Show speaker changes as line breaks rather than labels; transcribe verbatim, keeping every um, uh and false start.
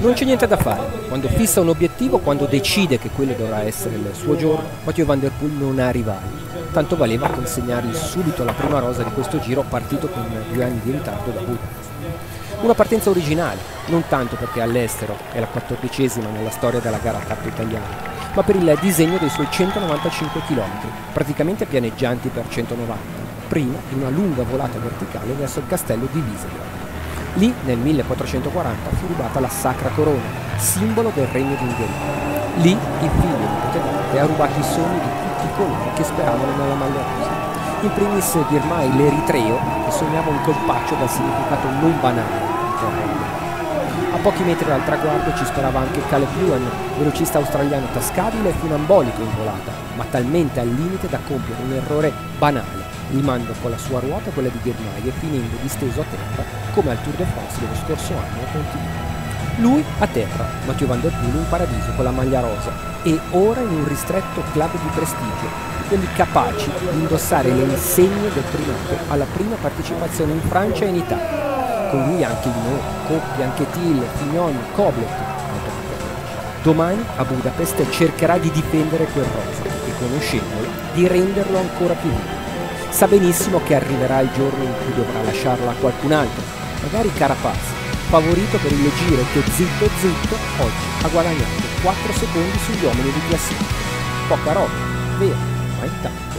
Non c'è niente da fare. Quando fissa un obiettivo, quando decide che quello dovrà essere il suo giorno, Mathieu van der Poel non ha rivali. Tanto valeva consegnargli subito la prima rosa di questo giro partito con due anni di ritardo da Budapest. Una partenza originale, non tanto perché all'estero è la quattordicesima nella storia della gara tappa italiana, ma per il disegno dei suoi centonovantacinque chilometri, praticamente pianeggianti per centonovanta, prima di una lunga volata verticale verso il castello di Wieselberg. Lì, nel millequattrocentoquaranta, fu rubata la Sacra Corona, simbolo del regno d'Ungheria. Lì il figlio nipotente ha rubato i sogni di tutti coloro che speravano nella maglia rosa. In primis Girmay, l'eritreo, che sognava un colpaccio dal significato non banale. A pochi metri dal traguardo ci sperava anche Caleb Ewan, velocista australiano tascabile e funambolico in volata, ma talmente al limite da compiere un errore banale, limando con la sua ruota quella di Girmay e finendo disteso a terra come al Tour de France dello scorso anno a Pontiviglia. Lui a terra, Mathieu van der Poel in paradiso con la maglia rosa e ora in un ristretto club di prestigio, di quelli capaci di indossare le insegne del primato alla prima partecipazione in Francia e in Italia. Con lui anche Hinault, Coppi, Anquetil, Fignon, Koblet. Domani a Budapest cercherà di difendere quel rosa e, conoscendolo, di renderlo ancora più vivo. Sa benissimo che arriverà il giorno in cui dovrà lasciarla a qualcun altro, magari Carapaz, favorito per il giro che zitto zitto oggi ha guadagnato quattro secondi sugli uomini di classifica. Poca roba, vero, ma intanto.